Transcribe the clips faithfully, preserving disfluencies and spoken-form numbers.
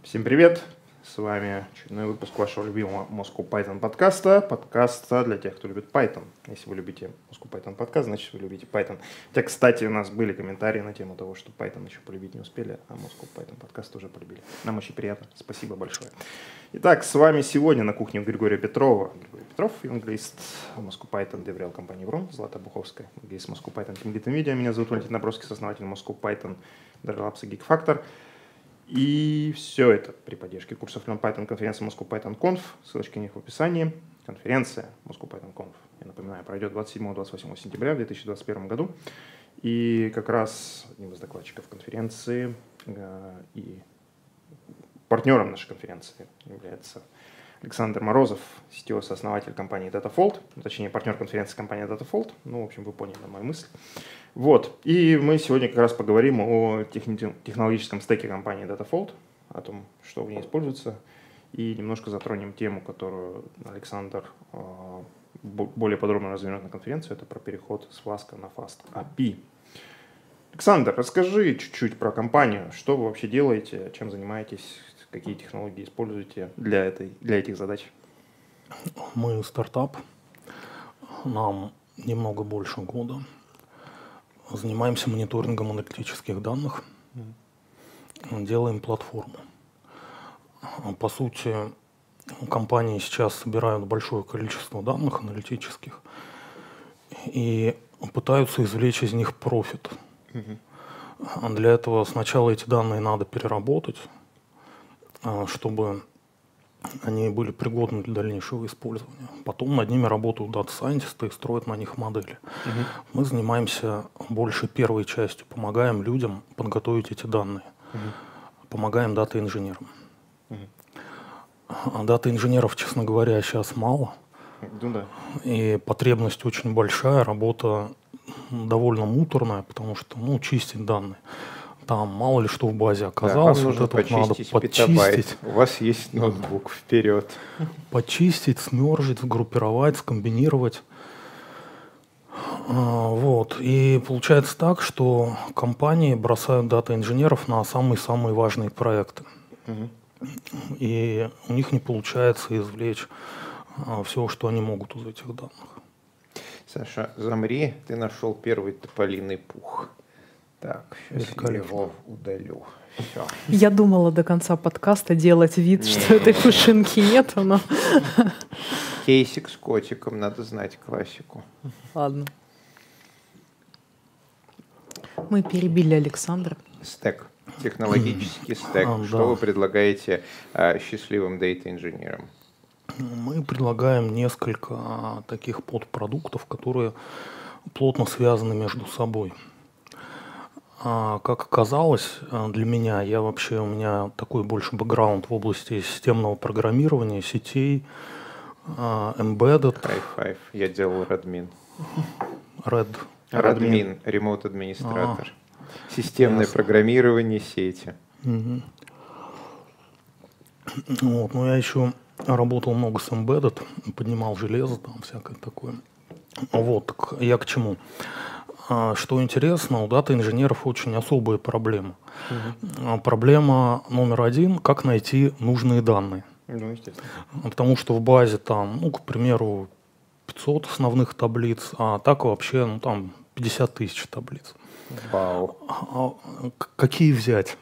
Всем привет! С вами очередной выпуск вашего любимого Moscow Python подкаста. Подкаста для тех, кто любит Python. Если вы любите Moscow Python подкаст, значит вы любите Python. Хотя, кстати, у нас были комментарии на тему того, что Python еще полюбить не успели, а Moscow Python подкаст уже полюбили. Нам очень приятно. Спасибо большое. Итак, с вами сегодня на кухне Григория Петрова. Григорий Петров, евангелист Moscow Python, деврел компании Врон, Злата Буховская, евангелист Moscow Python, Team Lead NVIDIA. Меня зовут Валентин Набровский, основатель Moscow Python, DevRelapse и GeekFactor. И все это при поддержке курсов Learn Python конференции Moscow Python Conf. Ссылочки на них в описании. Конференция Moscow Python Conf, я напоминаю, пройдет двадцать седьмого — двадцать восьмого сентября в две тысячи двадцать первом году. И как раз одним из докладчиков конференции э, и партнером нашей конференции является Александр Морозов, си ти о-сооснователь компании DataFold, точнее партнер конференции компании DataFold. Ну, в общем, вы поняли мою мысль. Вот. И мы сегодня как раз поговорим о техни- технологическом стеке компании DataFold, о том, что в ней используется, и немножко затронем тему, которую Александр э, более подробно развернет на конференции. Это про переход с Flask на Fast эй пи ай. Александр, расскажи чуть-чуть про компанию, что вы вообще делаете, чем занимаетесь, какие технологии используете для, этой, для этих задач? Мы стартап, нам немного больше года. Занимаемся мониторингом аналитических данных, mm. делаем платформу. По сути, компании сейчас собирают большое количество данных аналитических и пытаются извлечь из них профит. Mm-hmm. Для этого сначала эти данные надо переработать, чтобы они были пригодны для дальнейшего использования. Потом над ними работают дата-сайентисты и строят на них модели. Угу. Мы занимаемся больше первой частью, помогаем людям подготовить эти данные, угу. помогаем дата-инженерам. Угу. А дата-инженеров, честно говоря, сейчас мало. Ну, да. И потребность очень большая, работа довольно муторная, потому что ну, чистить данные. Там мало ли что в базе оказалось, да, вот это вот надо почистить. Питабайт. У вас есть ноутбук, вперед. Почистить, смержить, сгруппировать, скомбинировать. А, вот. И получается так, что компании бросают дата-инженеров на самые-самые важные проекты. Угу. И у них не получается извлечь а, все, что они могут из этих данных. Саша, замри, ты нашел первый тополиный пух. Так, сейчас я его удалю. Все. Я думала до конца подкаста делать вид, нет, что этой пушинки нету, но... Кейсик с котиком, надо знать классику. Ладно. Мы перебили Александра. Стек, технологический стек. А, что да. вы предлагаете а, счастливым дейта-инженерам? Мы предлагаем несколько а, таких подпродуктов, которые плотно связаны между собой. А, как оказалось, для меня, я вообще, у меня такой больше бэкграунд в области системного программирования, сетей, а, embedded. High five, я делал Redmin. Red. Redmin, ремоут администратор. А, Системное ясно. Программирование сети. Угу. Вот, но я еще работал много с embedded, поднимал железо, там всякое такое. Вот, так я к чему? Что интересно, у дата-инженеров очень особая проблема. Угу. Проблема номер один – как найти нужные данные. Ну, естественно. Потому что в базе там, ну, к примеру, пятьсот основных таблиц, а так вообще ну, там пятьдесят тысяч таблиц. Вау. А, какие взять?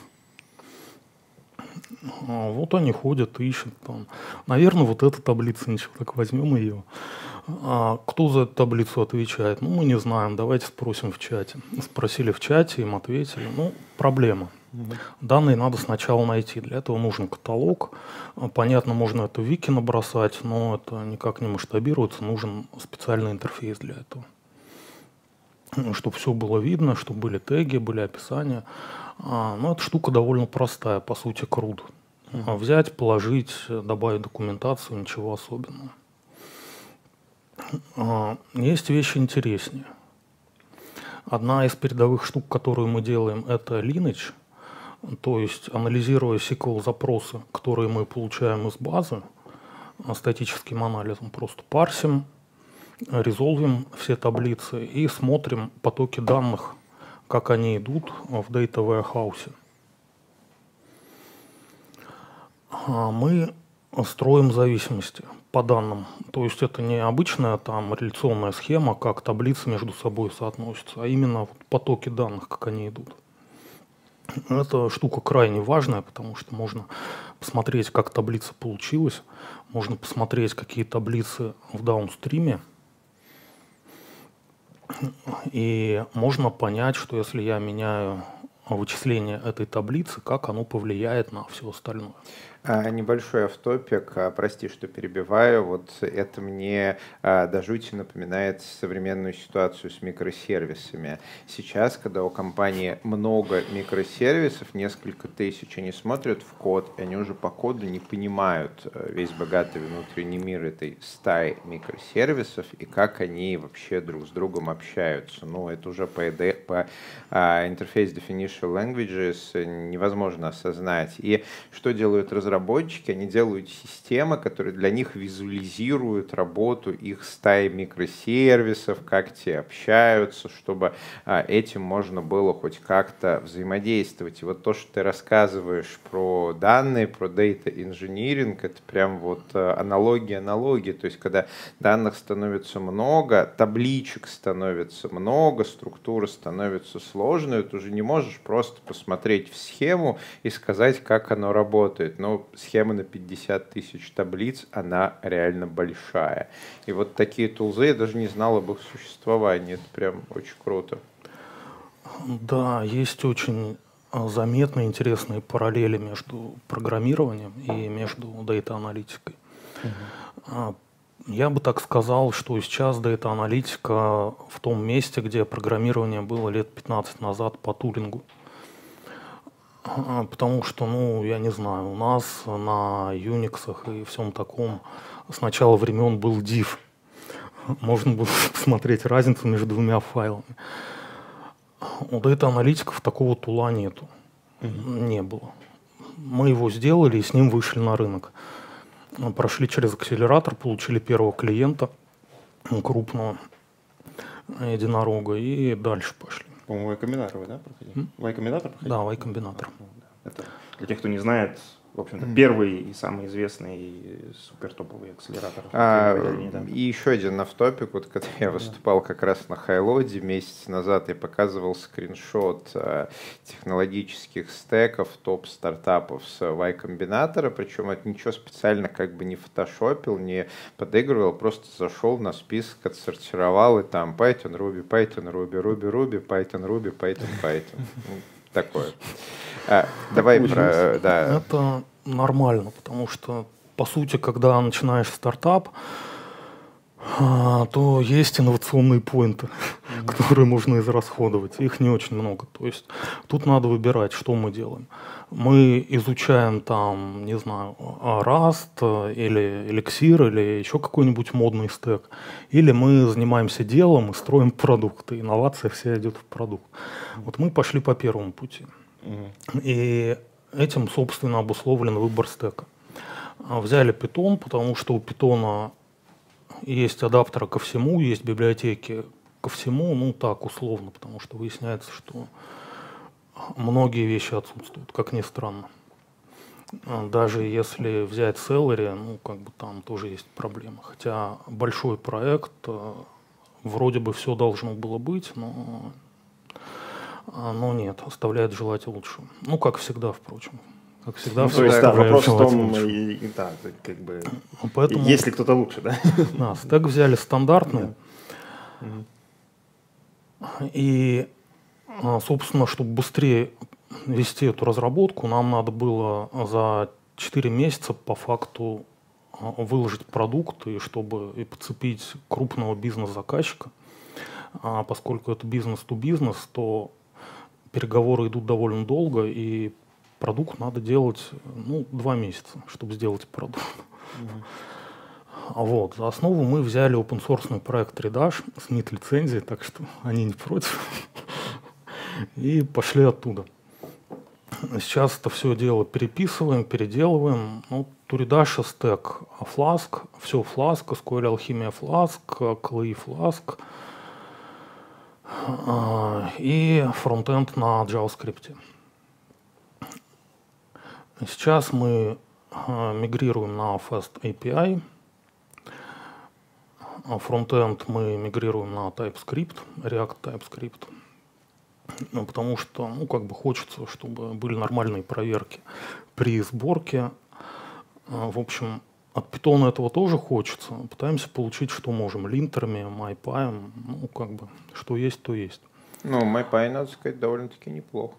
А вот они ходят, ищут там. Наверное, вот эта таблица, ничего, так возьмем ее. А кто за эту таблицу отвечает? Ну, мы не знаем, давайте спросим в чате. Спросили в чате, им ответили. Ну, проблема. Угу. Данные надо сначала найти. Для этого нужен каталог. Понятно, можно это в вики набросать, но это никак не масштабируется. Нужен специальный интерфейс для этого. Чтобы все было видно, чтобы были теги, были описания. А, ну, эта штука довольно простая, по сути, крут. Угу. Взять, положить, добавить документацию, ничего особенного. Есть вещи интереснее. Одна из передовых штук, которую мы делаем, это lineage, то есть анализируя эс ку эль-запросы, которые мы получаем из базы, статическим анализом просто парсим, резолвим все таблицы и смотрим потоки данных, как они идут в Data Warehouse. Мы строим зависимости по данным. То есть это не обычная там реляционная схема, как таблицы между собой соотносятся, а именно потоки данных, как они идут. Эта штука крайне важная, потому что можно посмотреть, как таблица получилась, можно посмотреть, какие таблицы в даунстриме, и можно понять, что если я меняю вычисление этой таблицы, как оно повлияет на все остальное. А, небольшой автопик, а, прости, что перебиваю, вот это мне а, до жути напоминает современную ситуацию с микросервисами. Сейчас, когда у компании много микросервисов, несколько тысяч, они смотрят в код, и они уже по коду не понимают весь богатый внутренний мир этой стаи микросервисов и как они вообще друг с другом общаются. Ну, это уже по, по а, Interface Definition Languages невозможно осознать. И что делают разработчики? Разработчики, они делают системы, которые для них визуализируют работу их стаи микросервисов, как те общаются, чтобы а, этим можно было хоть как-то взаимодействовать. И вот то, что ты рассказываешь про данные, про data engineering, это прям вот аналогия аналогии. То есть, когда данных становится много, табличек становится много, структура становится сложной, ты уже не можешь просто посмотреть в схему и сказать, как оно работает. Но схема на пятьдесят тысяч таблиц, она реально большая. И вот такие тулзы, я даже не знал об их существовании. Это прям очень круто. Да, есть очень заметные интересные параллели между программированием и между дата-аналитикой. Uh-huh. Я бы так сказал, что сейчас дата-аналитика в том месте, где программирование было лет пятнадцать назад по Турингу. Потому что, ну, я не знаю, у нас на Unix и всем таком с начала времен был div. Можно было посмотреть разницу между двумя файлами. У дата-аналитиков такого тула нету. Mm-hmm. Не было. Мы его сделали и с ним вышли на рынок. Прошли через акселератор, получили первого клиента, крупного единорога, и дальше пошли. По-моему, Y-Combinator вы, да, проходили? Y-Combinator проходили? Да, Y-Combinator. Это, для тех, кто не знает, в общем-то, mm. первый и самый известный и супер топовый акселератор. А, и еще один автопик, вот когда я выступал как раз на Хайлоде месяц назад, я показывал скриншот а, технологических стеков топ-стартапов с Y-Combinator, причем это ничего специально как бы не фотошопил, не подыгрывал, просто зашел на список, отсортировал, и там Python, Ruby, Python, Ruby, Ruby, Ruby, Python, Ruby, Python, Python. Такое. А, давай про... Да. Это нормально, потому что, по сути, когда начинаешь стартап, то есть инновационные поинты, mm-hmm. которые можно израсходовать. Их не очень много. То есть тут надо выбирать, что мы делаем. Мы изучаем там, не знаю, Rust или Elixir или еще какой-нибудь модный стек. Или мы занимаемся делом и строим продукт. И инновация вся идет в продукт. Mm-hmm. Вот мы пошли по первому пути. Mm-hmm. И этим, собственно, обусловлен выбор стека. Взяли Python, потому что у Python есть адаптеры ко всему, есть библиотеки ко всему, ну так, условно, потому что выясняется, что многие вещи отсутствуют, как ни странно. Даже если взять Celery, ну как бы там тоже есть проблемы. Хотя большой проект, вроде бы все должно было быть, но, но нет, оставляет желать лучшего. Ну, как всегда, впрочем. Как всегда, ну, все то есть, да, вопрос в том, и, и, да, как бы, поэтому, есть ли кто-то лучше, да? Да, стек взяли стандартный. Да. И, собственно, чтобы быстрее вести эту разработку, нам надо было за четыре месяца по факту выложить продукт, и чтобы и подцепить крупного бизнес-заказчика. А поскольку это бизнес-то-бизнес, то переговоры идут довольно долго, и продукт надо делать, ну, два месяца, чтобы сделать продукт. Mm-hmm. Вот. За основу мы взяли open-source проект Redash с мид-лицензией, так что они не против. И пошли оттуда. Сейчас это все дело переписываем, переделываем. Ну, у Redash стек Flask, все Flask, эс кью эль Alchemia Flask, Clay Flask и фронтенд на JavaScript. Сейчас мы а, мигрируем на Fast эй пи ай. А фронтенд мы мигрируем на TypeScript, React TypeScript. Ну, потому что, ну, как бы хочется, чтобы были нормальные проверки при сборке. В общем, от Python этого тоже хочется. Пытаемся получить, что можем, линтерами, MyPy, ну, как бы, что есть, то есть. Ну, MyPy, надо сказать, довольно-таки неплохо.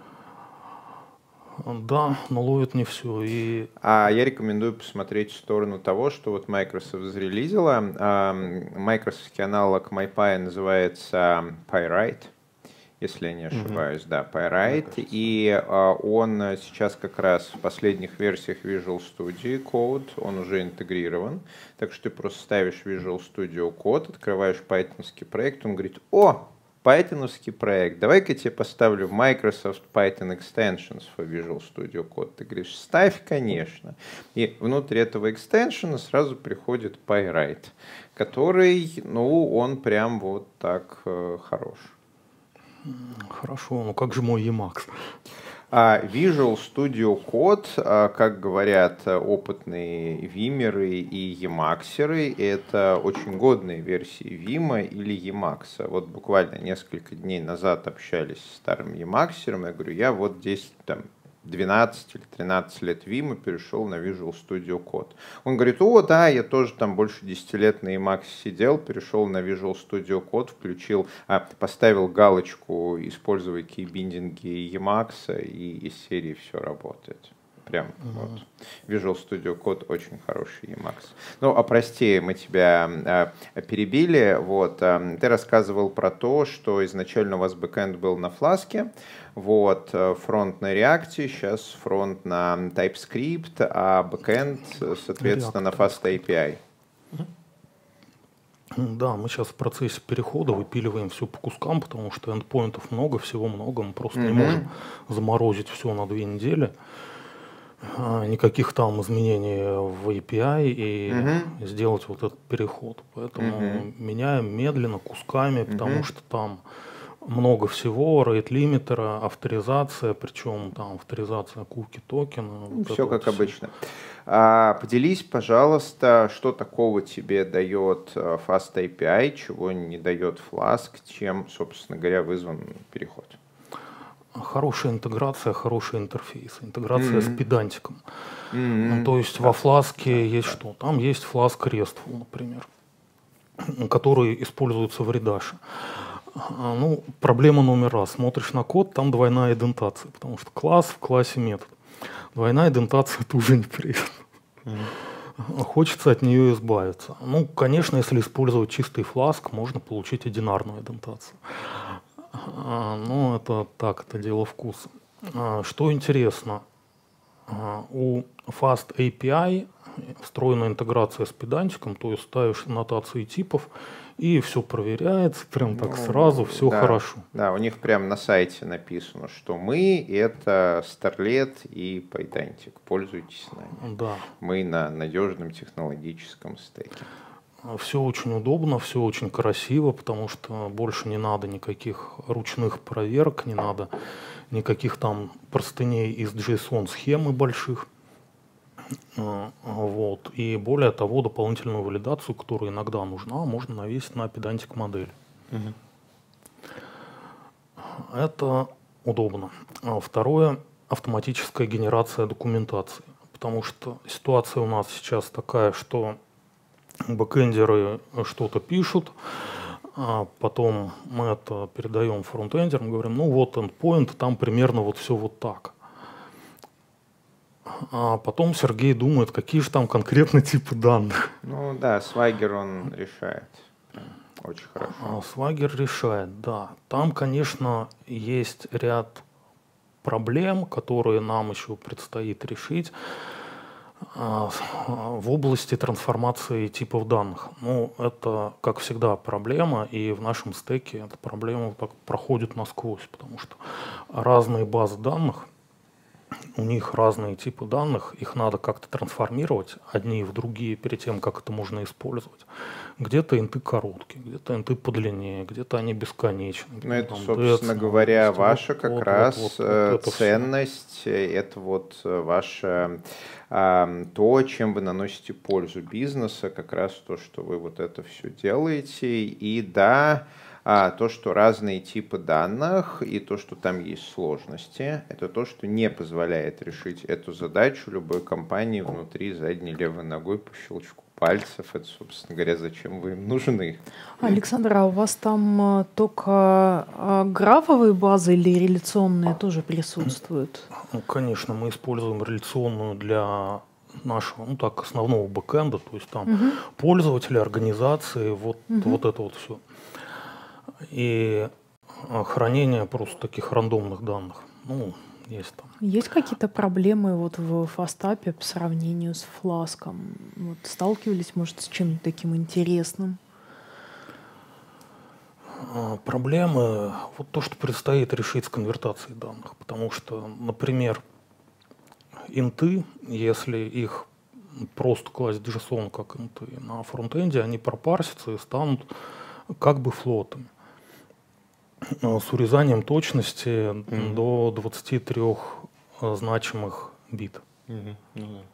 Да, но ловит не все. И... А я рекомендую посмотреть в сторону того, что вот Microsoft зарелизила. Microsoftский аналог MyPy называется PyWrite, если я не ошибаюсь, mm-hmm. да, PyWrite. И а, он сейчас как раз в последних версиях Visual Studio Code, он уже интегрирован. Так что ты просто ставишь Visual Studio Code, открываешь пайтоновский проект, он говорит: о, пайтоновский проект, давай-ка я тебе поставлю Microsoft Python Extensions for Visual Studio Code. Ты говоришь: ставь, конечно. И внутри этого экстеншена сразу приходит PyWrite, который, ну, он прям вот так э, хорош. Хорошо, но как же мой Emacs? Visual Studio Code, как говорят опытные вимеры и емаксеры, это очень годные версии Вима или Emacs. Вот буквально несколько дней назад общались с старым емаксером, я говорю: я вот здесь там двенадцать или тринадцать лет Вима перешел на Visual Studio Code. Он говорит: о, да, я тоже там больше десяти лет на Emacs сидел, перешел на Visual Studio Code, включил, а, поставил галочку «Используй кейбиндинги Emacs», и из серии все работает. Прям mm-hmm. вот. Visual Studio Code очень хороший Emacs. Ну, а прости, мы тебя э, перебили. Вот, э, ты рассказывал про то, что изначально у вас бэкэнд был на Flask, вот, фронт на React, сейчас фронт на TypeScript, а бэкэнд, соответственно, React, на Fast эй пи ай. Mm-hmm. Да, мы сейчас в процессе перехода выпиливаем все по кускам, потому что эндпоинтов много, всего много, мы просто mm-hmm. не можем заморозить все на две недели. Никаких там изменений в эй пи ай и uh-huh. сделать вот этот переход. Поэтому uh-huh. меняем медленно, кусками, потому uh-huh. что там много всего, рейт-лимитера, авторизация, причем там авторизация куки, токена. Вот все как вот обычно. А, поделись, пожалуйста, что такого тебе дает Fast эй пи ай, чего не дает Flask, чем, собственно говоря, вызван переход. Хорошая интеграция, хороший интерфейс, интеграция mm-hmm. с педантиком. Mm-hmm. Ну, то есть да. во Flask есть что? Там есть Flask RESTful, например, который используется в Reddash. Ну, проблема номер раз. Смотришь на код, там двойная идентация, потому что класс в классе метод. Двойная идентация — это уже неприятно. Mm-hmm. Хочется от нее избавиться. Ну, конечно, если использовать чистый Flask, можно получить одинарную идентацию. Ну, это так, это дело вкуса. Что интересно, у Fast эй пи ай встроена интеграция с педантиком, то есть ставишь нотации типов, и все проверяется, прям так ну, сразу, все да, хорошо. Да, у них прям на сайте написано, что мы — это Starlet и Pydantic, пользуйтесь нами. Да. Мы на надежном технологическом стеке. Все очень удобно, все очень красиво, потому что больше не надо никаких ручных проверок, не надо никаких там простыней из JSON-схемы больших. Вот. И более того, дополнительную валидацию, которая иногда нужна, можно навесить на педантик модель. Угу. Это удобно. Второе — автоматическая генерация документации. Потому что ситуация у нас сейчас такая, что бэкэндеры что-то пишут, а потом мы это передаем фронтендерам, говорим: ну вот endpoint, там примерно вот все вот так. А потом Сергей думает, какие же там конкретно типы данных. Ну да, Swagger он решает. Очень хорошо. А Swagger решает, да. Там, конечно, есть ряд проблем, которые нам еще предстоит решить в области трансформации типов данных. Ну, это, как всегда, проблема, и в нашем стеке эта проблема так проходит насквозь, потому что разные базы данных у них разные типы данных, их надо как-то трансформировать одни в другие перед тем, как это можно использовать. Где-то инты короткие, где-то инты подлиннее, где-то они бесконечны. Ну, это, там, собственно дэц, говоря, вот, ваша вот, как вот, раз вот, вот, э, вот это ценность, э, это вот э, ваше э, то, чем вы наносите пользу бизнеса, как раз то, что вы вот это все делаете. И да, а, то, что разные типы данных и то, что там есть сложности, это то, что не позволяет решить эту задачу любой компании внутри задней левой ногой по щелчку пальцев. Это, собственно говоря, зачем вы им нужны. Александр, а у вас там а, только а, графовые базы или реляционные тоже присутствуют? Ну, конечно, мы используем реляционную для нашего, ну так, основного бэкэнда, то есть там Мгм. пользователи, организации, вот, Мгм. вот это вот все. И а, хранение просто таких рандомных данных. Ну, есть там. Есть какие-то проблемы вот в фастапе по сравнению с фласком? Вот сталкивались, может, с чем-нибудь таким интересным? А, Проблемы, вот то, что предстоит решить с конвертацией данных. Потому что, например, инты, если их просто класть в JSON как инты на фронтенде, они пропарсятся и станут как бы флотами. А, С урезанием точности Мгм. до двадцати трёх а, значимых бит. Мгм. Ну да.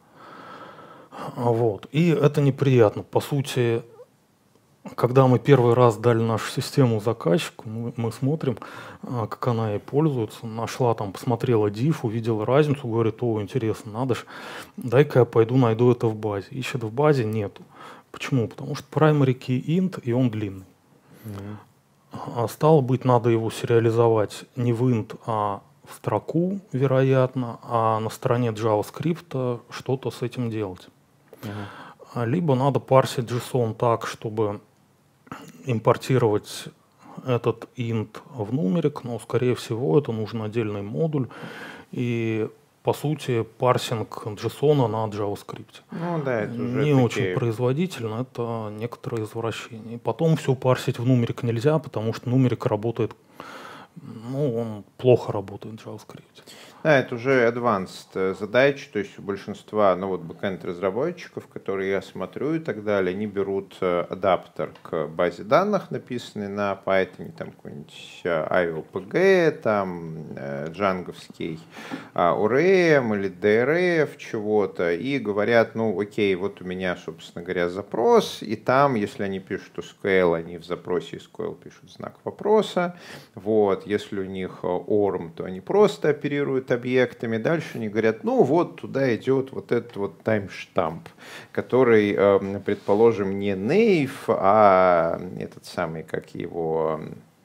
А, Вот. И это неприятно. По сути, когда мы первый раз дали нашу систему заказчику, мы, мы смотрим, а, как она ей пользуется. Нашла там, посмотрела diff, увидела разницу, говорит: о, интересно, надо ж, дай-ка я пойду найду это в базе. Ищет в базе, нету. Почему? Потому что primary key int, и он длинный. Мгм. А стало быть, надо его сериализовать не в int, а в строку, вероятно, а на стороне JavaScript что-то с этим делать. Мгм. А Либо надо парсить JSON так, чтобы импортировать этот int в нумерик, но, скорее всего, это нужен отдельный модуль. И, по сути, парсинг JSON на JavaScript. Ну да, это уже Не очень такие... производительно, это некоторые извращения. И потом все парсить в нумерик нельзя, потому что нумерик работает, ну, он плохо работает в JavaScript. Да, это уже advanced э, задачи, то есть у большинства, ну вот бэкэнд разработчиков, которые я смотрю и так далее, они берут э, адаптер к базе данных, написанный на Python, там какой-нибудь э, ай о пи джи, там э, джанговский э, о эр эм или ди эр эф чего-то, и говорят: ну окей, вот у меня, собственно говоря, запрос, и там, если они пишут эс ку эль, они в запросе эс ку эль пишут знак вопроса, вот, если у них э, орм, то они просто оперируют объектами. Дальше они говорят: ну вот туда идет вот этот вот таймштамп, который, э, предположим, не naive, а этот самый, как его,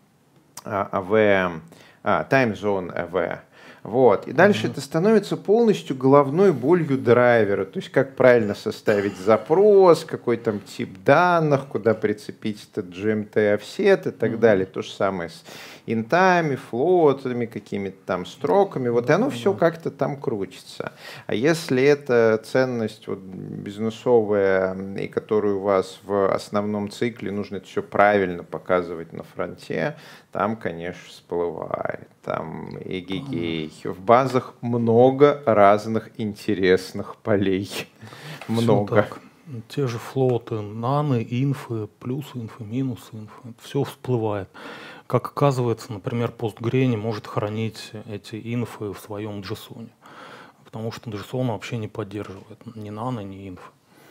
а, эй ви, а, time zone эй ви. Вот. И дальше mm-hmm. это становится полностью головной болью драйвера. То есть как правильно составить запрос, какой там тип данных, куда прицепить этот джи эм ти офсет и так mm-hmm. далее. То же самое с интами, флотами, какими-то там строками. Вот, и оно все как-то там крутится. А если это ценность вот бизнесовая, и которую у вас в основном цикле нужно это все правильно показывать на фронте, там, конечно, всплывает. Там эгегей. В базах много разных интересных полей. Много. Так. Те же флоты, наны, инфы, плюсы инфы, минусы инфы. Все всплывает. Как оказывается, например, Postgre не может хранить эти инфы в своем JSON. Потому что JSON вообще не поддерживает ни наны, ни инфы.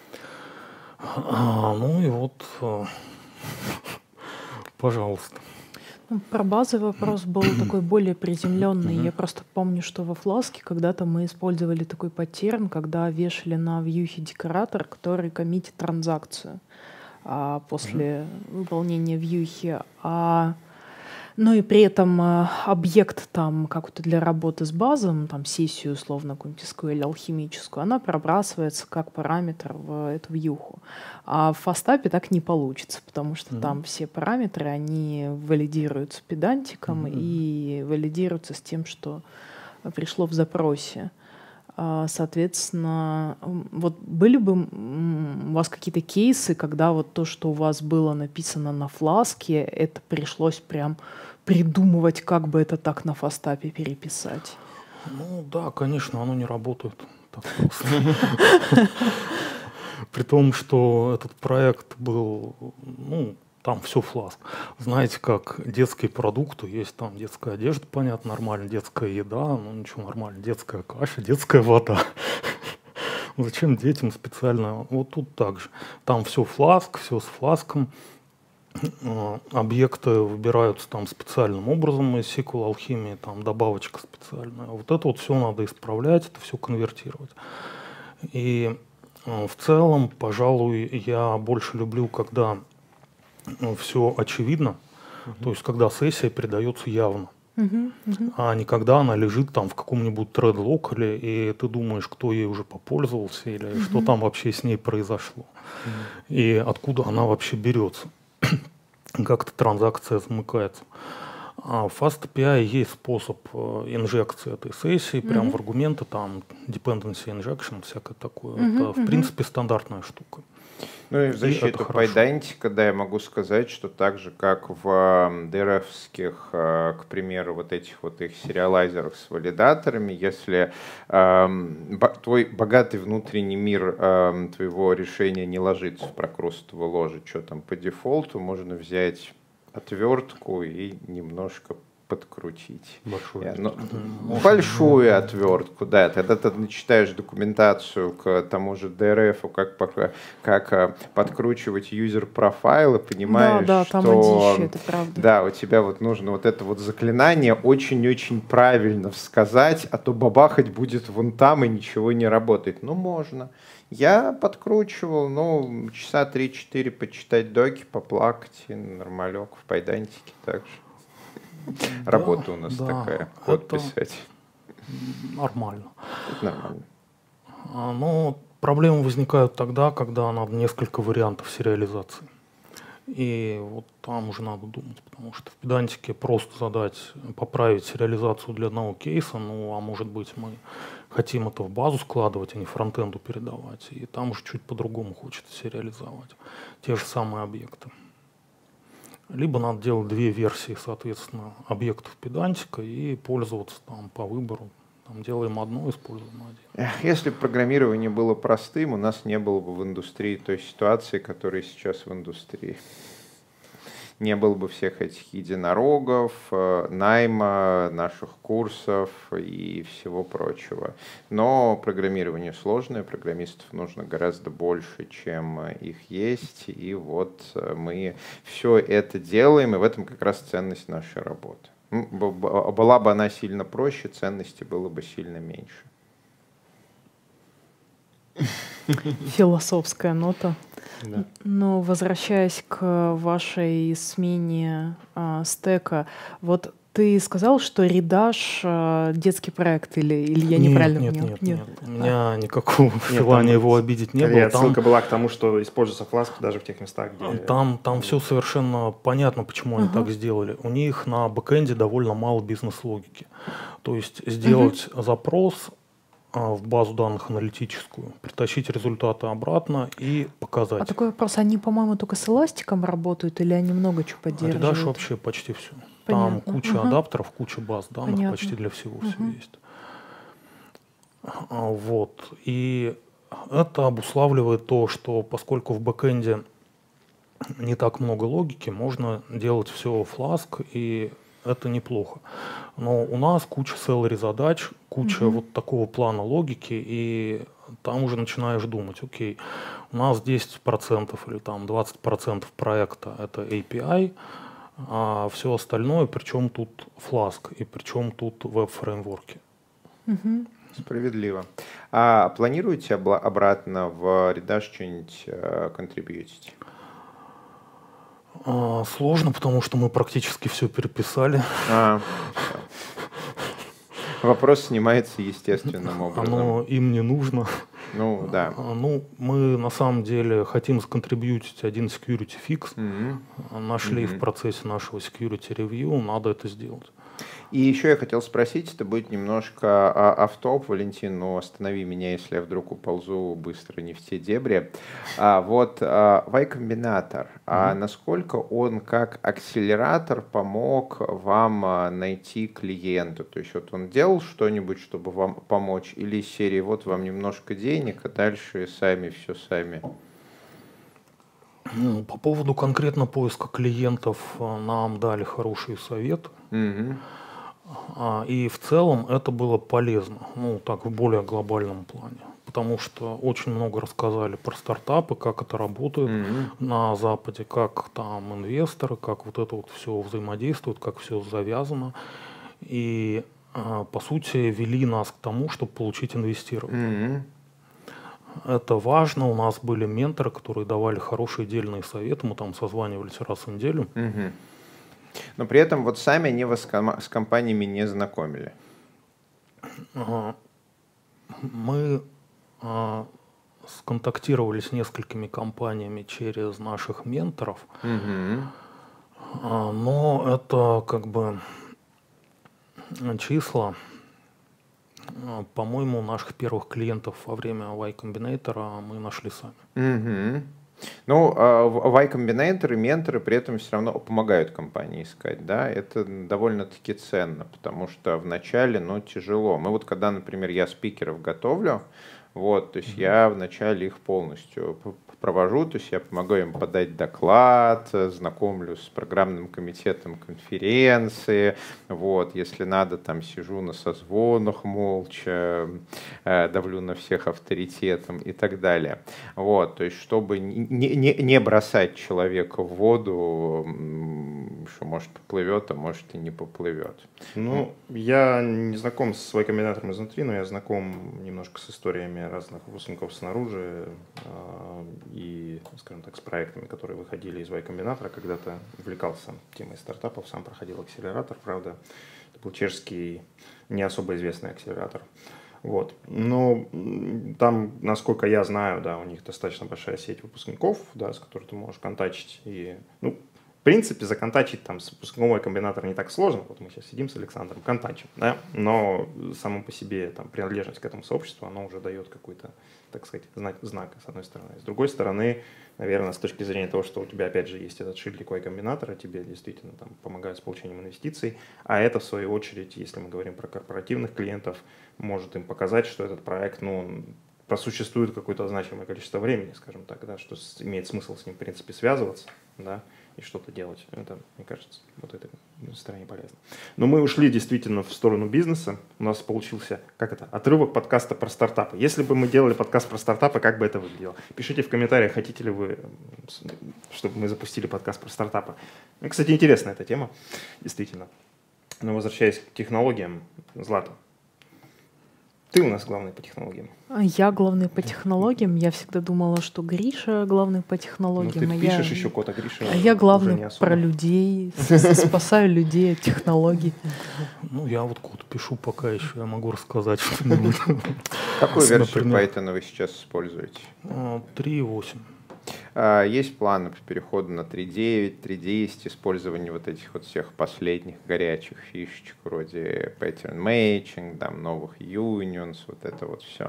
А, ну и вот, пожалуйста. Ну, про базовый вопрос был такой более приземленный. Я просто помню, что во Flask когда-то мы использовали такой паттерн, когда вешали на вьюхе декоратор, который коммитит транзакцию а, после выполнения вьюхи. А, ну и при этом а, объект там какой-то для работы с базом, там сессию условно какую-нибудь эс ку эль алхимическую, она пробрасывается как параметр в эту вьюху. А в фастапе так не получится, потому что mm-hmm. там все параметры, они валидируются педантиком mm-hmm. и валидируются с тем, что пришло в запросе. Соответственно, вот были бы у вас какие-то кейсы, когда вот то, что у вас было написано на фласке, это пришлось прям придумывать, как бы это так на фастапе переписать? Ну да, конечно, оно не работает так просто. При том, что этот проект был, ну, там все Flask. Знаете, как детские продукты, есть там детская одежда, понятно, нормально, детская еда, ну ничего, нормально, детская каша, детская вода. Зачем детям специально? Вот тут так же. Там все Flask, все с фласком. Объекты выбираются там специальным образом из эс ку эль-алхимии, там добавочка специальная. Вот это вот все надо исправлять, это все конвертировать. И в целом, пожалуй, я больше люблю, когда все очевидно, uh-huh. то есть когда сессия передается явно, uh-huh. Uh-huh. а не когда она лежит там в каком-нибудь thread-локале, и ты думаешь, кто ей уже попользовался, или uh-huh. что там вообще с ней произошло, uh-huh. и откуда она вообще берется. Как-то транзакция замыкается. А в Fast эй пи ай есть способ инжекции этой сессии, mm-hmm. прямо в аргументы, там dependency injection, всякое такое. Mm-hmm. Это, в mm-hmm. принципе, стандартная штука. Ну и в защиту пайдантика, да, я могу сказать, что так же, как в ди эр эф-ских, к примеру, вот этих вот их сериалайзерах с валидаторами, если э, твой богатый внутренний мир э, твоего решения не ложится в прокрустово ложе, что там по дефолту, можно взять отвертку и немножко подкрутить. Большую. Ну, большую отвертку, да. Тогда ты начитаешь документацию к тому же ди эр эф, как, как подкручивать юзер-профайл, и понимаешь, да, да, что там одище, это правда. Да, у тебя вот нужно вот это вот заклинание очень-очень правильно сказать, а то бабахать будет вон там и ничего не работает. Ну, можно. Я подкручивал, ну, часа три-четыре почитать доки, поплакать, и нормалек в пайдантике также. Да, работа у нас да, такая, код писать. Нормально. Это нормально. А, но проблемы возникают тогда, когда надо несколько вариантов сериализации. И вот там уже надо думать, потому что в педантике просто задать, поправить сериализацию для одного кейса, ну, а может быть мы хотим это в базу складывать, а не фронтенду передавать. И там уже чуть по-другому хочется сериализовать те же самые объекты. Либо надо делать две версии, соответственно, объектов педантика и пользоваться там по выбору. Там делаем одно, используем один. Если бы программирование было простым, у нас не было бы в индустрии той ситуации, которая сейчас в индустрии. Не было бы всех этих единорогов, найма, наших курсов и всего прочего. Но программирование сложное, программистов нужно гораздо больше, чем их есть. И вот мы все это делаем, и в этом как раз ценность нашей работы. Была бы она сильно проще, ценности было бы сильно меньше. Философская нота. Да. Но возвращаясь к вашей смене а, стека, вот ты сказал, что Редаш а, детский проект, или, или я нет, неправильно нет, понял? Нет, нет, нет. У меня а. никакого желания его обидеть не было. Ссылка была к тому, что используется Flask даже в тех местах, где... Там, там все совершенно понятно, почему они uh-huh. так сделали. У них на бэкэнде довольно мало бизнес-логики. То есть сделать uh-huh. запрос в базу данных аналитическую, притащить результаты обратно и показать. А такой вопрос, они, по-моему, только с эластиком работают или они много чего поддерживают? Редаш вообще почти все. Понятно. Там куча uh-huh. адаптеров, куча баз данных, Понятно. почти для всего uh-huh. все есть. Вот. И это обуславливает то, что поскольку в бэкэнде не так много логики, можно делать все Flask, и это неплохо. Но у нас куча селлери задач, куча mm-hmm. вот такого плана логики, и там уже начинаешь думать, окей, у нас десять процентов или там двадцать процентов проекта это эй пи ай, а все остальное, причем тут Flask, и причем тут веб-фреймворки. Mm-hmm. Справедливо. А планируете обла- обратно в Редаш что-нибудь э, контрибьютить? А, сложно, потому что мы практически все переписали. А, вопрос снимается естественным образом. Оно им не нужно. Ну, да. А, ну, мы на самом деле хотим сконтрибьютить один security fix. Mm-hmm. Нашли mm-hmm. в процессе нашего security review, надо это сделать. И еще я хотел спросить, это будет немножко офф-топ, Валентин, но останови меня, если я вдруг уползу быстро не в те дебри. А, вот а, Y-Combinator, mm-hmm. а насколько он как акселератор помог вам а, найти клиента? То есть вот он делал что-нибудь, чтобы вам помочь, или из серии вот вам немножко денег, а дальше сами все сами? Ну, по поводу конкретно поиска клиентов нам дали хорошие советы. Mm-hmm. И в целом это было полезно, ну так в более глобальном плане, потому что очень много рассказали про стартапы, как это работает mm-hmm. на Западе, как там инвесторы, как вот это вот все взаимодействует, как все завязано. И по сути вели нас к тому, чтобы получить инвестирование. Mm-hmm. Это важно, у нас были менторы, которые давали хорошие дельные советы, мы там созванивались раз в неделю. Mm-hmm. Но при этом вот сами они вас с компаниями не знакомили. Мы сконтактировались с несколькими компаниями через наших менторов, mm-hmm. но это как бы числа, по-моему, наших первых клиентов во время Y-Combinator мы нашли сами. Mm-hmm. Ну, Y-Combinator и менторы при этом все равно помогают компании искать, да, это довольно-таки ценно, потому что вначале, ну, тяжело. Мы вот, когда, например, я спикеров готовлю, вот, то есть mm-hmm. я вначале их полностью провожу, то есть я помогаю им подать доклад, знакомлю с программным комитетом конференции, вот, если надо, там сижу на созвонах молча, э, давлю на всех авторитетом и так далее. Вот, то есть чтобы не, не, не бросать человека в воду, что может поплывет, а может и не поплывет. Ну, я не знаком с Y-Combinator изнутри, но я знаком немножко с историями разных выпускников снаружи, э, и, скажем так, с проектами, которые выходили из Y-Combinator. Когда-то увлекался темой стартапов, сам проходил акселератор, правда. Это был чешский, не особо известный акселератор. Вот. Но там, насколько я знаю, да, у них достаточно большая сеть выпускников, да, с которой ты можешь контачить. И, ну, в принципе, законтачить там с выпускником Y-Combinator не так сложно. Вот мы сейчас сидим с Александром, контачим, да, но само по себе там принадлежность к этому сообществу, оно уже дает какой-то, так сказать, знак, знак, с одной стороны. С другой стороны, наверное, с точки зрения того, что у тебя, опять же, есть этот шильдик Y-Combinator, тебе действительно там помогают с получением инвестиций, а это, в свою очередь, если мы говорим про корпоративных клиентов, может им показать, что этот проект, ну, просуществует какое-то значимое количество времени, скажем так, да, что с, имеет смысл с ним, в принципе, связываться, да, и что-то делать. Это, мне кажется, вот этой стороне полезно. Но мы ушли действительно в сторону бизнеса. У нас получился, как это, отрывок подкаста про стартапы. Если бы мы делали подкаст про стартапы, как бы это выглядело? Пишите в комментариях, хотите ли вы, чтобы мы запустили подкаст про стартапы. Ну, кстати, интересная эта тема, действительно. Но возвращаясь к технологиям, Злата, ты у нас главный по технологиям. Я главный по технологиям. Я всегда думала, что Гриша главный по технологиям. Ну, ты а пишешь я... еще код, а Гриша А я главный уже не особо. про людей, спасаю людей от технологий. Ну, я вот код пишу пока еще, я могу рассказать что-нибудь. Какую версию Python вы сейчас используете? три восемь. Есть планы по переходу на три девять, три десять, использование вот этих вот всех последних горячих фишечек вроде pattern matching, там, новых unions, вот это вот все?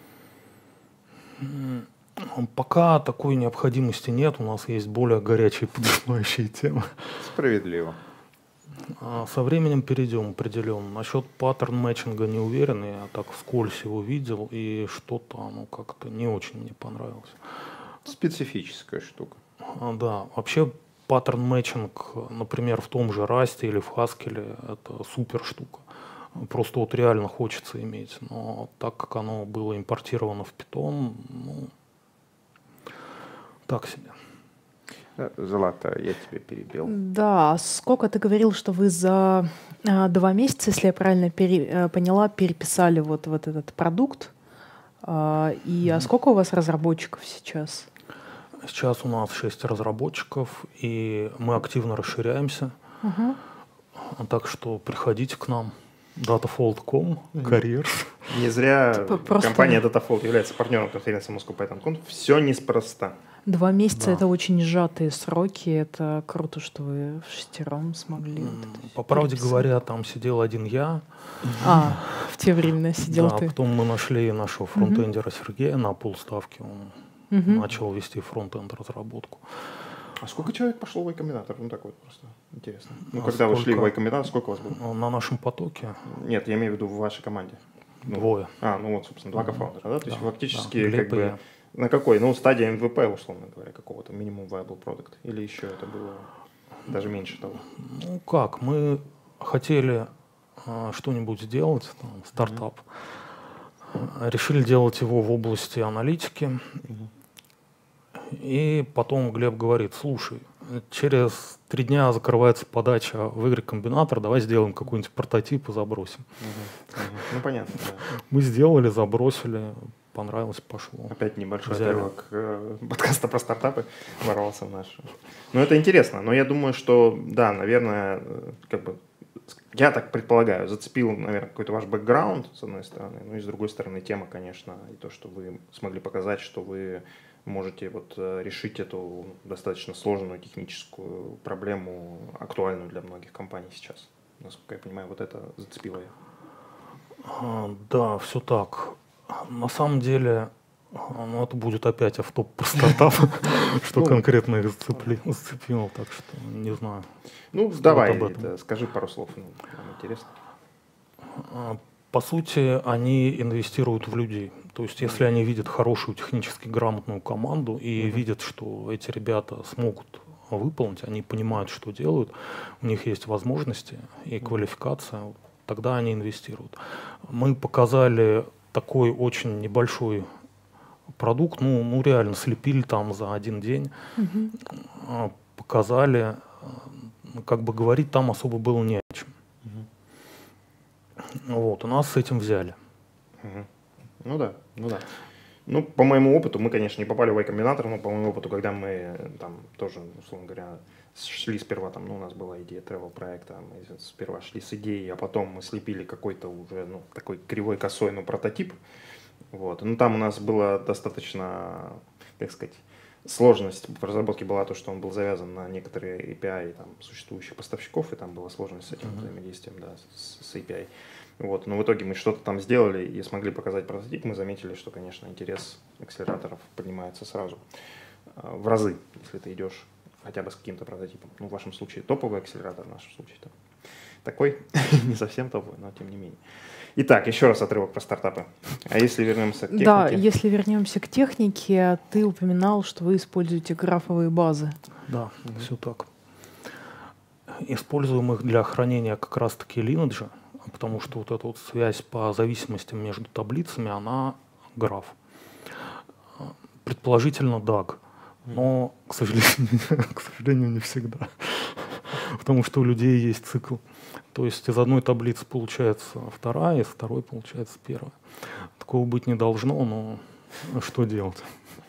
Пока такой необходимости нет, у нас есть более горячие поднимающие темы. Справедливо. Со временем перейдем определенно. Насчет паттерн мэтчинга не уверен, я так вскользь его видел, и что-то оно как-то не очень мне понравилось. Специфическая штука. А, да, вообще паттерн мэтчинг, например, в том же Rust или в Haskell, это супер штука. Просто вот реально хочется иметь. Но так как оно было импортировано в Python, ну, так себе. Злата, я тебя перебил. Да, сколько ты говорил, что вы за а, два месяца, если я правильно пере, поняла, переписали вот, вот этот продукт. А, и mm-hmm. а сколько у вас разработчиков сейчас? Сейчас у нас шесть разработчиков, и мы активно расширяемся. Uh-huh. Так что приходите к нам. Datafold точка ком, Careers. Не зря Типа просто- компания Datafold является партнером конференции Moscow Python Conf. Все неспроста. Два месяца Да. это очень сжатые сроки. Это круто, что вы в шестером смогли. вот это всё По правде переписать. говоря, там сидел один я. А, в те времена сидел Да, ты. потом мы нашли нашего фронтендера Сергея на полставки. Он Мгм. начал вести фронтенд разработку. А сколько человек пошло в Y-комбинатор? Ну так вот просто интересно. Ну А когда вы шли в сколько? Y-комбинатор, сколько у вас было? Но На нашем потоке Нет, я имею в виду в вашей команде. Ну, двое. А, ну вот, собственно, два Мгм. кофаундера, да? То есть Да, фактически да, Глеб как и бы я. на какой? Ну, стадия эм ви пи, условно говоря, какого-то minimum viable product. Или еще это было даже меньше того? Ну как, мы хотели а, что-нибудь сделать, там, стартап. А, Решили делать его в области аналитики. И потом Глеб говорит: слушай, через три дня закрывается подача в Y-комбинатор, давай сделаем какой-нибудь прототип и забросим. Мгм. Мгм. Ну понятно, да. Мы сделали, забросили, понравилось, пошло. Опять небольшой Взяли. отрывок э, подкаста про стартапы ворвался в наш. Ну, это интересно. Но я думаю, что, да, наверное, э, как бы, я так предполагаю, зацепил, наверное, какой-то ваш бэкграунд, с одной стороны, ну и с другой стороны, тема, конечно, и то, что вы смогли показать, что вы можете вот э, решить эту достаточно сложную техническую проблему, актуальную для многих компаний сейчас. Насколько я понимаю, вот это зацепило я. А, Да, все так. На самом деле, а, ну, это будет опять автоп про стартап, что Ну, конкретно их зацепли- зацепило, так что не знаю. Ну, Стоит давай, об этом. это, скажи пару слов, ну, нам интересно. А, По сути, они инвестируют в людей. То есть, если они видят хорошую технически грамотную команду и Мгм. видят, что эти ребята смогут выполнить, они понимают, что делают, у них есть возможности и квалификация, тогда они инвестируют. Мы показали такой очень небольшой продукт, ну, ну реально слепили там за один день, Мгм. а, показали, а, как бы говорить там особо было не о чем. Вот, у нас с этим взяли. Мгм. Ну да, ну да. Ну, по моему опыту, мы, конечно, не попали в Y-комбинатор, но по моему опыту, когда мы э, там тоже, условно говоря, шли сперва, там, ну, у нас была идея travel проекта, мы сперва шли с идеей, а потом мы слепили какой-то уже, ну, такой кривой косой, ну, прототип. Вот. Ну, там у нас было достаточно, так сказать, сложность в разработке была то, что он был завязан на некоторые эй пи ай там, существующих поставщиков, и там была сложность с этим Мгм. взаимодействием, да, с, с эй пи ай. Вот. Но в итоге мы что-то там сделали и смогли показать прототип, мы заметили, что, конечно, интерес акселераторов поднимается сразу а, в разы, если ты идешь хотя бы с каким-то прототипом. Ну, в вашем случае топовый акселератор, в нашем случае там такой, не совсем топовый, но тем не менее. Итак, еще раз отрывок про стартапы. А если вернемся к технике? Да, если вернемся к технике, ты упоминал, что вы используете графовые базы. Да, все так. Используем их для хранения как раз-таки линеджа, потому что вот эта вот связь по зависимостям между таблицами, она граф. Предположительно даг, но, к сожалению, к сожалению, не всегда. Потому что у людей есть цикл. То есть из одной таблицы получается вторая, из второй получается первая. Такого быть не должно, но что делать?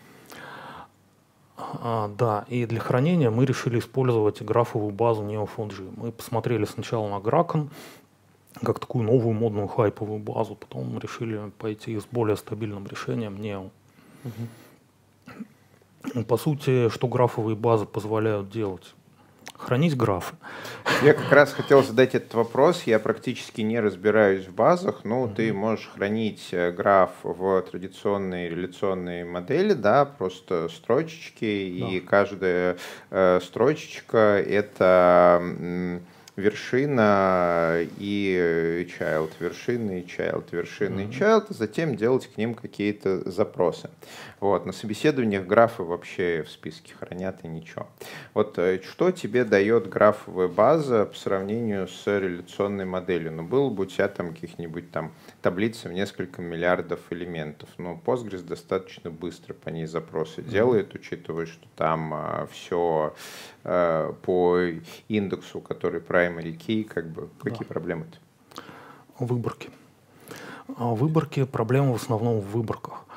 А, да, и для хранения мы решили использовать графовую базу нео фон джи. Мы посмотрели сначала на Гракон, как такую новую модную хайповую базу, потом решили пойти с более стабильным решением нео. По сути, что графовые базы позволяют делать? Хранить графы. Я как раз хотел задать этот вопрос. Я практически не разбираюсь в базах. Ну, mm-hmm. ты можешь хранить граф в традиционной реляционной модели, да, просто строчечки, yeah. и каждая э, строчечка — это м, вершина и child, вершина и child, вершина mm-hmm. и child, а затем делать к ним какие-то запросы. Вот. На собеседованиях графы вообще в списке хранят и ничего. Вот что тебе дает графовая база по сравнению с реляционной моделью? Ну, было бы у тебя там каких-нибудь там таблицы в несколько миллиардов элементов. Но Postgres достаточно быстро по ней запросы mm-hmm. делает, учитывая, что там а, все а, по индексу, который primary key, как бы, какие да. проблемы-то? Выборки. В выборке проблема в основном в выборках.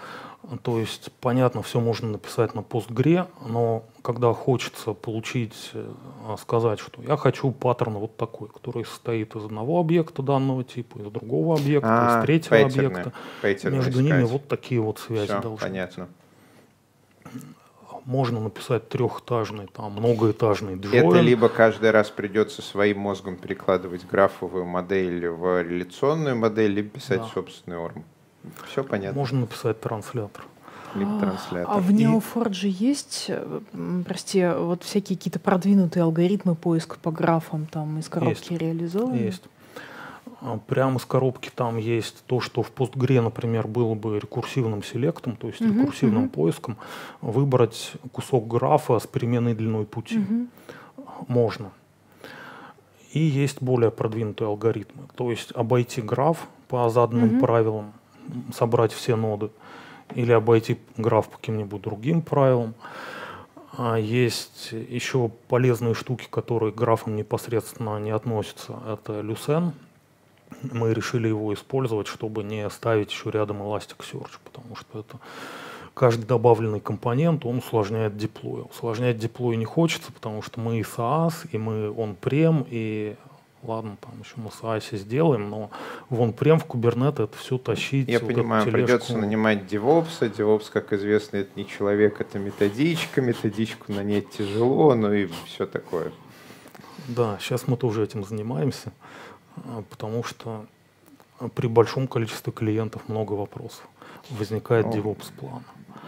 То есть, понятно, все можно написать на Postgre, но когда хочется получить, сказать, что я хочу паттерн вот такой, который состоит из одного объекта данного типа, из другого объекта, а, из третьего пейтерны, объекта, пейтерны между искать. Ними вот такие вот связи Все, должны понятно. быть. Можно написать трехэтажный, там, многоэтажный join. Это либо каждый раз придется своим мозгом перекладывать графовую модель в реляционную модель, либо писать да. собственный орм. Все понятно. Можно написать транслятор. Либо транслятор. А в нео фор джи есть, прости, вот всякие какие-то продвинутые алгоритмы поиска по графам там из коробки есть. Реализованы? Есть. Прямо из коробки там есть то, что в Postgre, например, было бы рекурсивным селектом, то есть uh-huh, рекурсивным uh-huh. поиском, выбрать кусок графа с переменной длиной пути. Uh-huh. Можно. И есть более продвинутые алгоритмы. То есть обойти граф по заданным uh-huh. правилам, собрать все ноды, или обойти граф по каким-нибудь другим правилам. А есть еще полезные штуки, которые к графам непосредственно не относятся. Это Lucene. Мы решили его использовать, чтобы не ставить еще рядом Elasticsearch, потому что это каждый добавленный компонент, он усложняет деплой. Усложнять деплой не хочется, потому что мы и SaaS, и мы on-prem, и ладно, там еще мы SaaS сделаем, но в on-prem, в Kubernetes это все тащить. Я вот понимаю, придется нанимать DevOps. DevOps, как известно, это не человек, это методичка. Методичку нанять тяжело, ну и все такое. Да, сейчас мы тоже этим занимаемся. Потому что при большом количестве клиентов много вопросов. Возникает oh. DevOps-план.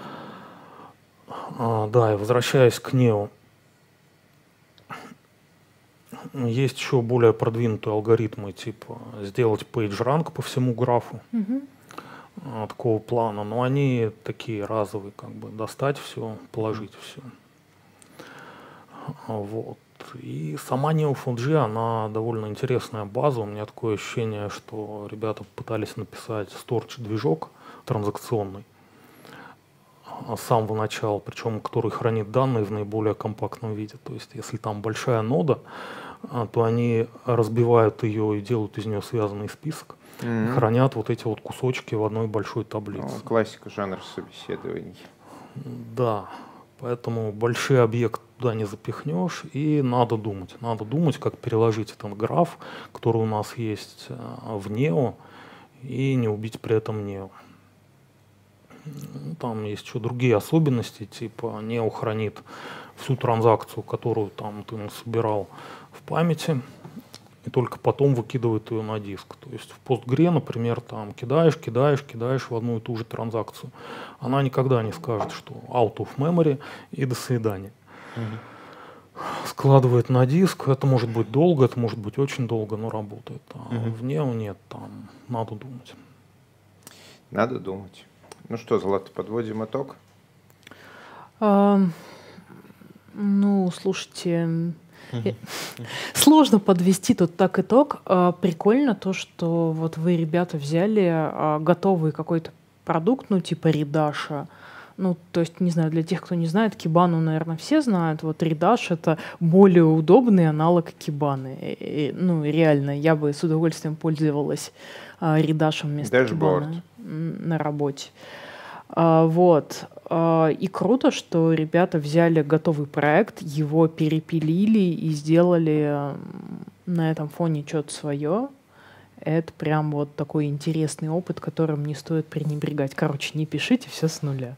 А, да, и возвращаясь к нео. Есть еще более продвинутые алгоритмы, типа сделать PageRank по всему графу. Mm-hmm. а, такого плана. Но они такие разовые, как бы достать все, положить все. А, вот. И сама нео фор джи, она довольно интересная база. У меня такое ощущение, что ребята пытались написать storage-движок транзакционный с самого начала, причем который хранит данные в наиболее компактном виде. То есть если там большая нода, то они разбивают ее и делают из нее связанный список, mm-hmm. и хранят вот эти вот кусочки в одной большой таблице. Ну, классика жанра собеседований. Да. Поэтому большие объекты туда не запихнешь, и надо думать. Надо думать, как переложить этот граф, который у нас есть в нео, и не убить при этом нео. Там есть еще другие особенности, типа нео хранит всю транзакцию, которую там ты собирал в памяти, и только потом выкидывает ее на диск. То есть в Postgre, например, там кидаешь, кидаешь, кидаешь в одну и ту же транзакцию. Она никогда не скажет, что out of memory и до свидания. Угу. Складывает на диск. Это может быть долго, это может быть очень долго, но работает. А угу. в нео нет, там надо думать. Надо думать. Ну что, Злата, подводим итог? А, ну, слушайте... Сложно подвести тут так итог. Прикольно то, что вот вы, ребята, взяли готовый какой-то продукт, ну, типа Redash. Ну, то есть, не знаю, для тех, кто не знает, Кибану, наверное, все знают. Вот Redash — это более удобный аналог Кибаны. И, ну, реально, я бы с удовольствием пользовалась Redash вместо Кибаны на работе. А, вот. А, и круто, что ребята взяли готовый проект, его перепилили и сделали на этом фоне что-то свое. Это прям вот такой интересный опыт, которым не стоит пренебрегать. Короче, не пишите все с нуля.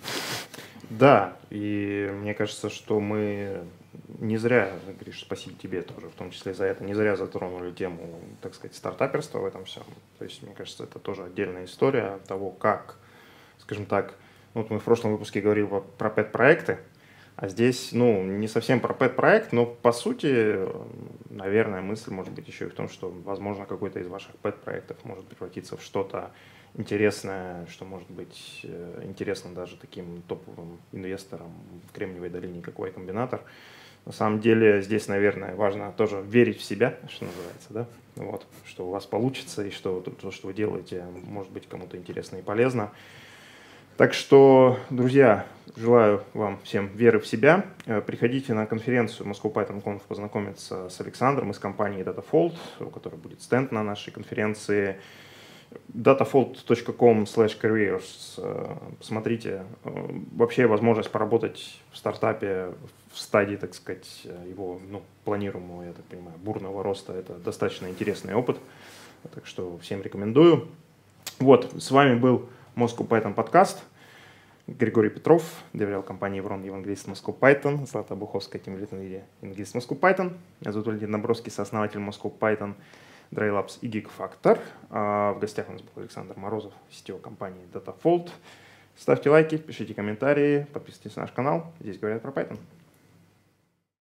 Да, и мне кажется, что мы не зря, Гриш, спасибо тебе тоже, в том числе за это, не зря затронули тему, так сказать, стартаперства в этом всем. То есть, мне кажется, это тоже отдельная история того, как, скажем так, вот мы в прошлом выпуске говорили про пэт-проекты, а здесь, ну, не совсем про пэт-проект, но, по сути, наверное, мысль может быть еще и в том, что, возможно, какой-то из ваших пэт-проектов может превратиться в что-то интересное, что может быть интересно даже таким топовым инвесторам в Кремниевой долине, как Y Combinator. На самом деле, здесь, наверное, важно тоже верить в себя, что называется, да, вот, что у вас получится и что то, что вы делаете, может быть кому-то интересно и полезно. Так что, друзья, желаю вам всем веры в себя. Приходите на конференцию Moscow Python Conf познакомиться с Александром из компании DataFold, у которой будет стенд на нашей конференции. datafold точка ком слэш careers. Посмотрите. Вообще возможность поработать в стартапе в стадии, так сказать, его ну, планируемого, я так понимаю, бурного роста. Это достаточно интересный опыт. Так что всем рекомендую. Вот, с вами был Moscow Python подкаст. Григорий Петров, доверял компании Еврон, евангелист Moscow Python, Злата Буховская, тимлид NVIDIA, евангелист Moscow Python. Меня зовут Валентин Набровский, сооснователь Moscow Python, Dry Labs и Geekfactor. А в гостях у нас был Александр Морозов, си ти о компании Datafold. Ставьте лайки, пишите комментарии, подписывайтесь на наш канал. Здесь говорят про Python.